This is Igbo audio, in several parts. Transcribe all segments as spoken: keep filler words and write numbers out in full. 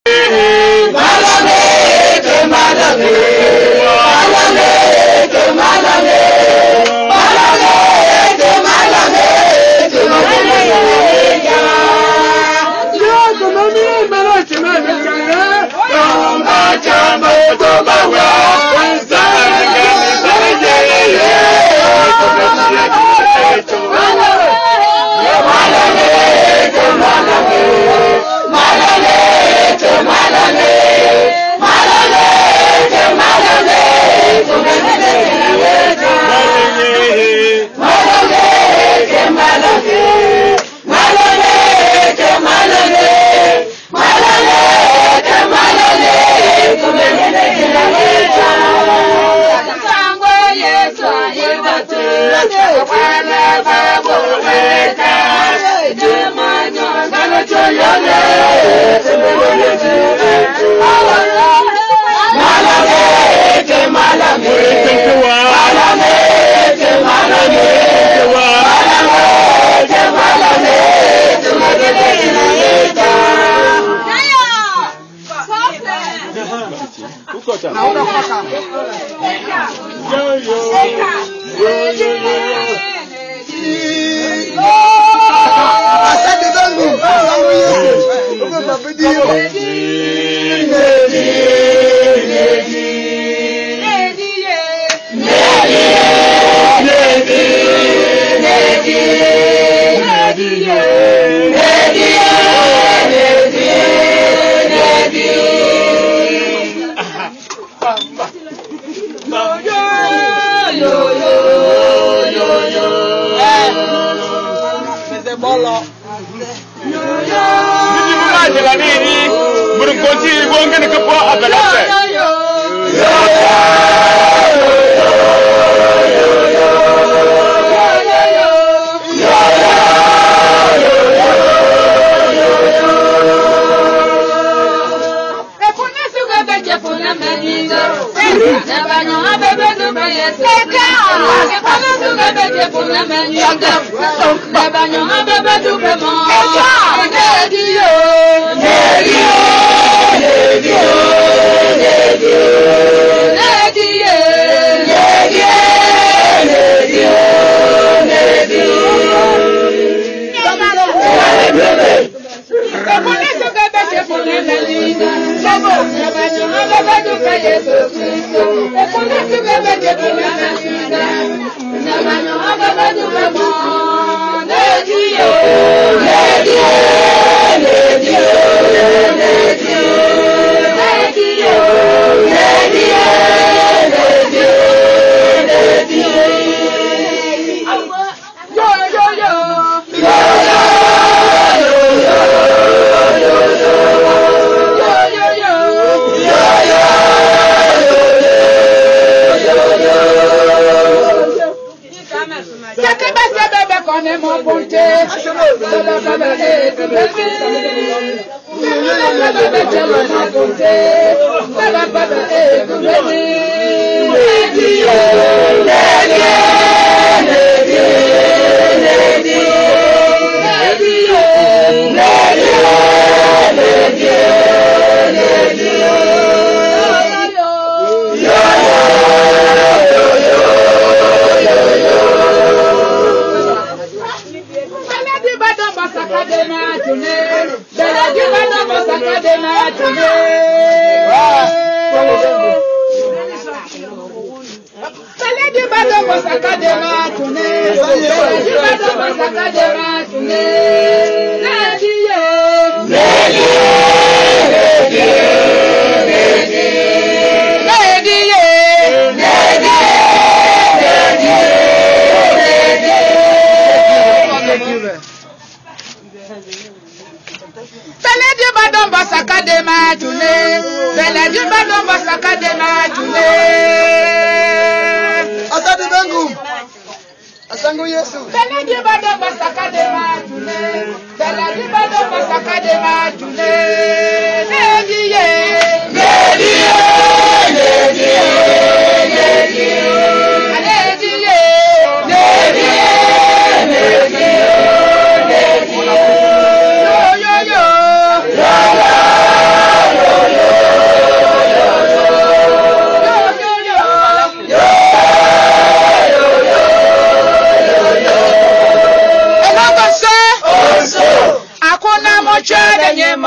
Yo, yo, yo.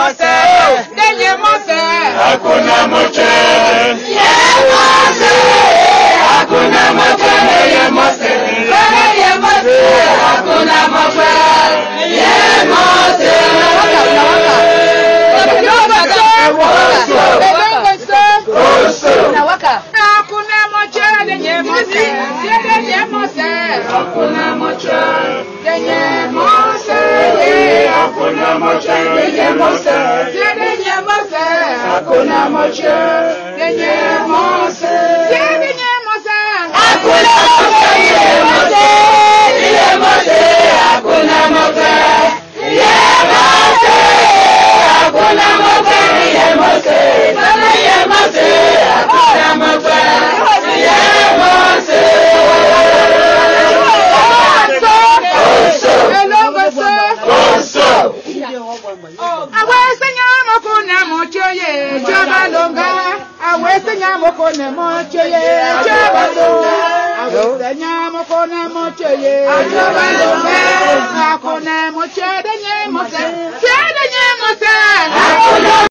mose, denye mose, hakuna moche. ye mose, hakuna moche, ye mose, ye mose, hakuna moche, ye mose. Na waka. Hakuna moche, denye mose, denye mose, hakuna moche, denye mose, Hakuna moche. denye mose, denye mose, hakuna moche, denye mose, denye mose, hakuna moche, denye mose, denye mose, hakuna moche, denye mose, hakuna moche, denye mose, denye mose, hakuna moche, denye mose. Awesenya mokona mochoye chabalonga awesenya mokona mochoye chabalonga awesenya mokona mochoye chabalonga akona mochoye denye mose denye mose akona